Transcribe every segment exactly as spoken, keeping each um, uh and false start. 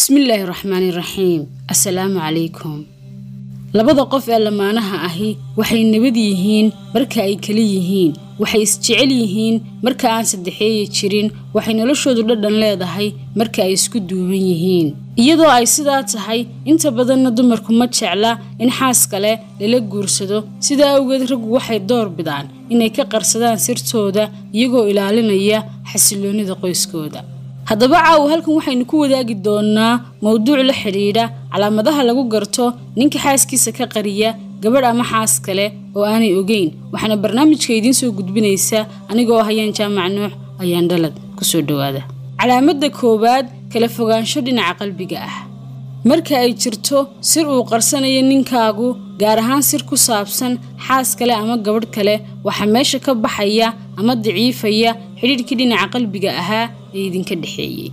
بسم الله الرحمن الرحيم السلام عليكم labada qof ee lamaanaha ahi waxay nabad yihiin marka ay kala yihiin waxay isjecel yihiin marka aan saddexeeye jirin waxay noloshoodu dhadhan leedahay marka ay isku duuban yihiin iyadoo ay sidaa tahay inta badan dumarku ma jecla in xaas kale lala guursado sidaa awgeed raggu waxay door bidaan inay ka qarsadaan sirtooda iyagoo ilaalinaya xasiloonida qoyskooda haddaba caaw halkan waxaynu ku wadaagi doonaa mowduuc la xiriira calaamadaha lagu garto ninka xaaskiisa ka qariya gabadh ama xaas kale oo aanay ogeyn waxaana barnaamijka idin soo gudbinaysa anigoo hayaan jaamac nuux ayaan dhalad ku soo dhawaada calaamada koowaad kala fogaansho dhinaca qalbiga ah marka ay jirto sir uu qarsanayo ninkaagu gaar ahaan sir ku saabsan xaas kale ama gabadh kale waxa meesha ka baxaya ama daciifaya xiriirkii dhinaca qalbiga ahaa ee idinka dhaxeeyay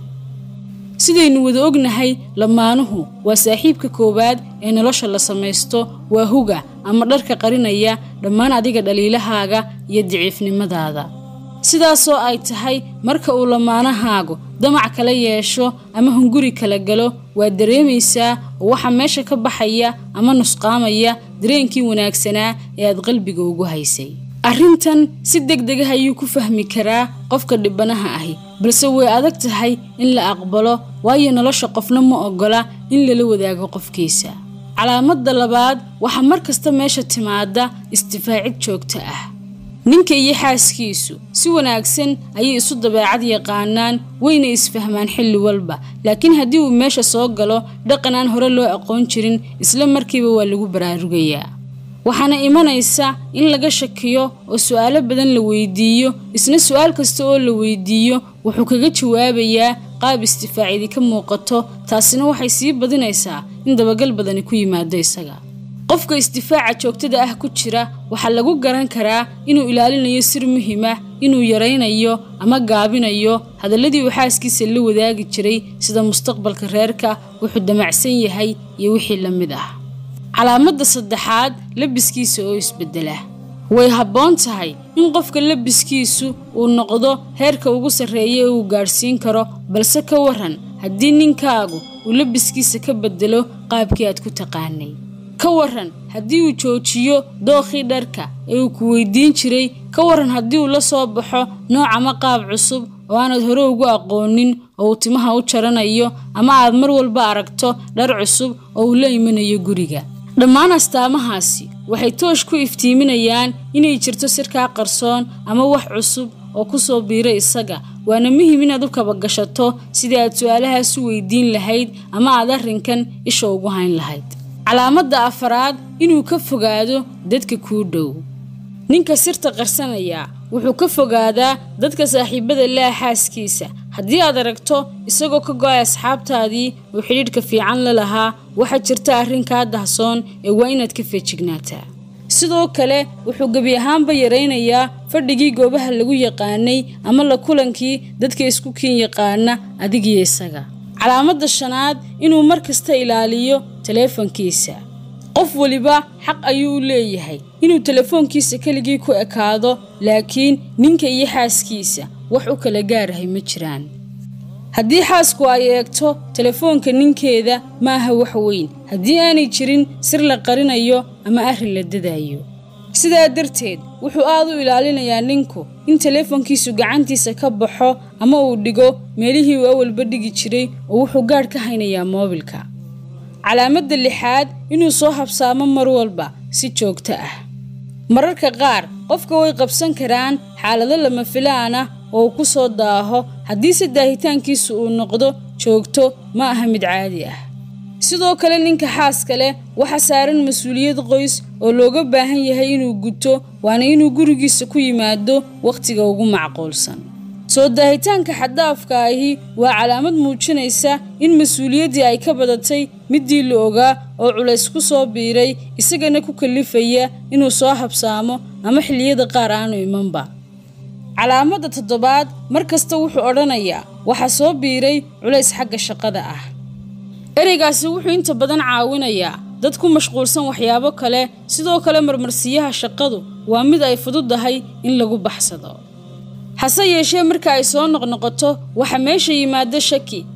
sidaynu wada ognahay lamaanuhu waa saaxiibka koowaad ee nolosha la samaysto waa huga ama dharka qarinaya dhammaan adiga dhaliilahaaga iyo daciifnimadaada sidaasoo ay tahay marka uu lamaanahaagu damac kala yeesho ama hunguri kala galo waa dareemaysaa oo waxa meesha ka baxaya ama nusqaamaya dareenkii wanaagsanaa ee aad qalbiga ugu haysay arrintan si degdeg ah ayuu ku fahmi karaa qofka dhibanaha ahi balse way adag tahay in la aqbalo waayo nolosha qofna ma ogola in lala wadaago qofkiisa calaamada labaad waxa markasta meesha timaada istifaacid joogto ah ninka iyo xaaskiisu si wanaagsan ayay isu dabeecad yaqaanaan wayna isfahmaan xilli walba laakiin haddii uu meesha soo galo dhaqan aan hore loo aqoon jirin isla markiiba waa lagu baraarugayaa waxaana imanaysa in laga shakiyo oo su'aalo badan la weydiiyo isna su'aal kasta oo la weydiiyo wuxuu kaga jawaabayaa qaab istifaacidi ka muuqato taasina waxay sii badinaysaa in dabagal badani ku yimaado isaga qofka istifaaca joogtada ah ku jira waxa lagu garan karaa inuu ilaalinayo sir muhiim ah inuu yareynayo ama gaabinayo hadalladii uu xaaskiisa la wadaagi jiray sida mustaqbalka reerka wuxuu damacsan yahay iyo wixii la mid ah calaamada saddexaad labiskiisa oo isbedela way habboon tahay in qofka labiskiisu uu noqdo heerka ugu sarreeya ee uu gaarsiin karo balse ka waran haddii ninkaagu uu labiskiisa ka bedelo qaabkii aad ku taqaanay ka waran haddii uu joojiyo dookhii dharka ee uu ku weydiin jiray ka waran haddii uu la soo baxo nooc ama qaab cusub oo aanad hore ugu aqoonin oo uu timaha u jaranayo ama aad mar walba aragto dhar cusub oo uu la imanayo guriga dhammaan astaamahaasi waxay toosh ku iftiiminayaan inay jirto sirkaa qarsoon ama wax cusub oo ku soo biira isaga waana muhiim inaad u kaba gashato sidii aad su'aalahaas u weydiin lahayd ama aad arrinkan isha ugu hayn lahayd calaamada afaraad inuu ka fogaado dadka kuu dhow ninka sirta qarsanaya wuxuu ka fogaadaa dadka saaxiibada leh xaaskiisa haddii aad aragto isagoo ka go'ay asxaabtaadii oo xiriirka fiican la lahaa waxa jirta arrin kaa dahsoon ee waa inaad ka feejignaataa sidoo kale wuxuu gebi ahaanba yaraynayaa fadhigii goobaha lagu yaqaanay ama la kulankii dadka isku kiin yaqaana adigiyo isaga calaamada shanaad inuu mar kasta ilaaliyo teleefankiisa qof waliba xaq ayuu u leeyahay inuu telefoonkiisa keligii ku ekaado laakiin ninka iyo xaaskiisa wax u kala gaarahay ma jiraan haddii xaasku ay eegto telefoonka ninkeeda maaha wax weyn haddii aanay jirin sir la qarinayo ama arrin la dadaayo sidaa darteed wuxuu aad u ilaalinayaa ninku in telefoonkiisu gacantiisa ka baxo ama uu dhigo meelihii uu awalba dhigi jiray oo wuxuu gaadh ka haynayaa moobilka calaamada lixaad inuu soo habsaamo mar walba si joogto ah mararka qaar qofka way qabsan karaan xaalado lama filaan ah oo ku soo daaho haddiise daahitaankiisu uu noqdo joogto ma aha mid caadi ah sidoo kale ninka xaaska leh waxa saaran mas-uuliyad qoys oo looga baahan yahay inuu guto waana inuu gurigiisa ku yimaado wakhtiga ugu macquulsan soo daahitaanka xaddaafka ahi waa calaamad muujinaysa in mas-uuliyaddii ay ka badatay midii la ogaa oo culays ku soo biiray isagana ku kalifaya inuu soo habsaamo ama xilliyada qaar aanu imanba calaamada toddobaad markasta wuxuu odhanayaa waxa soo biiray culays xagga shaqada ah ereygaasi wuxuu inta badan caawinayaa dad ku mashquulsan waxyaabo kale sidoo kale marmarsiyaha shaqadu waa mid ay fududahay in lagu baxsado hase yeeshee marka ay soo noqnoqoto waxa meesha yimaado shaki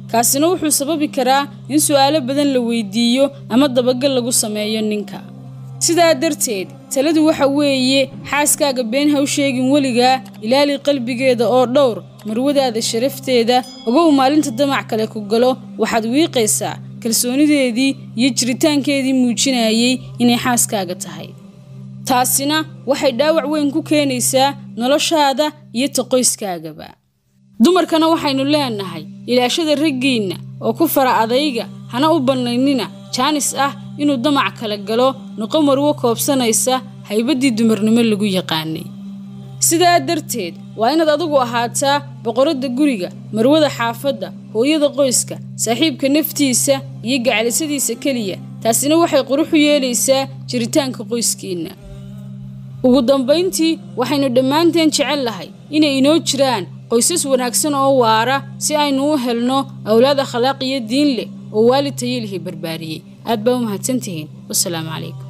kaasina wuxuu sababi karaa in su'aalo badan la weydiiyo ama dabagal lagu sameeyo ninka. sidaa darteed taladu waxa weeye xaaskaaga been ha u sheegin weligaa, ilaali qalbigeeda oo dhowr marwadaada sharafteeda, ogow maalinta damac kale ku galo waxaad wiiqaysaa kalsoonideedii iyo jiritaankeedii muujinayay inay xaaskaaga tahay. taasina waxay dhaawac weyn ku keenaysaa noloshaada iyo qoyskaagaba. dumarkana waxaynu leenahay ilaashada raggiina oo ku fara adayga, hana u banaynina jaanis ah inuu damac kala galo, noqo marwo koobsanaysa haybadii dumarnimo lagu yaqaanay. sidaa darteed waa inaad adigu ahaataa boqorada guriga, marwada xaafadda, hooyada qoyska, saaxiibka naftiisa iyo gacalisadiisa kaliya. taasina waxay qurux u yeelaysaa jiritaanka qoyskiina. ugu dambeyntii waxaynu dhammaanteen jecel lahay inay inoo jiraan qoysas wanaagsan oo waara si aynu u helno awlaad akhlaaq iyo diin leh oo waalid tayo leh barbaariyay. aad baa u mahadsantihiin. wassalaamu calaykum.